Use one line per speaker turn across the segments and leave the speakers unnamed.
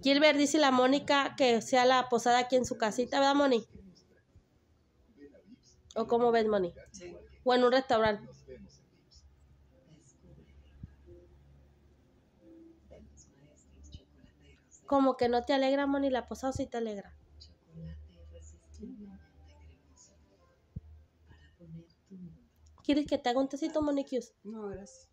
Gilbert dice la Mónica que sea la posada aquí en su casita, ¿verdad, Moni? ¿O cómo ves, Moni?
Sí.
O en un restaurante. Como que no te alegra, Moni, la posada, ¿o sí te alegra? ¿Quieres que te haga un tecito, Moniquius?
No, gracias.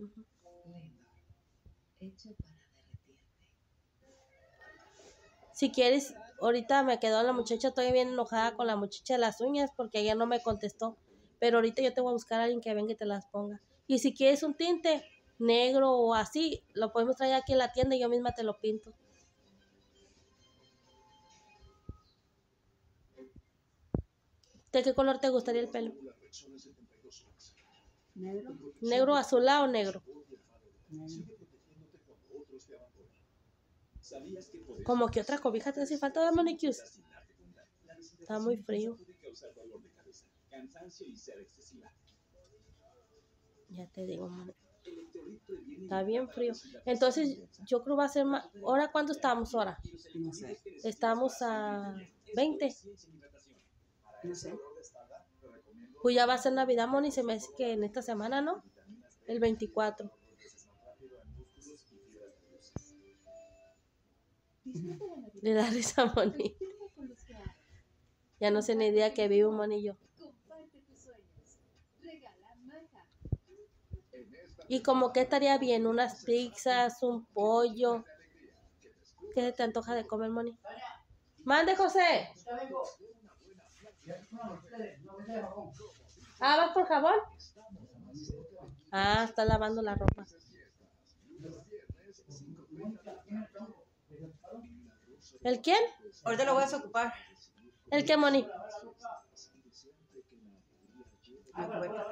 Si quieres, ahorita me quedó la muchacha, estoy bien enojada con la muchacha de las uñas porque ella no me contestó. Pero ahorita yo te voy a buscar a alguien que venga y te las ponga. Y si quieres un tinte negro o así, lo podemos traer aquí en la tienda y yo misma te lo pinto. ¿De qué color te gustaría el pelo?
Negro.
¿Negro, azulado o negro?
Negro.
Como que otra cobija te hace falta de manicure. Está muy frío. Ya te digo, Moni. Está bien frío. Entonces, yo creo va a ser más. ¿Ahora cuánto estamos ahora?
No sé.
Estamos a 20.
No sé.
Pues ya va a ser Navidad, Moni. Se me hace que en esta semana, ¿no? El 24. Le da risa a Moni. Ya no sé ni idea que vive un monillo. Y como que estaría bien, unas pizzas, un pollo. ¿Qué se te antoja de comer, Moni? ¡Mande, José! Ah, ¿vas por jabón? Ah, está lavando la ropa. ¿El quién?
Ahorita lo voy a desocupar.
¿El qué, Moni?
La cubeta.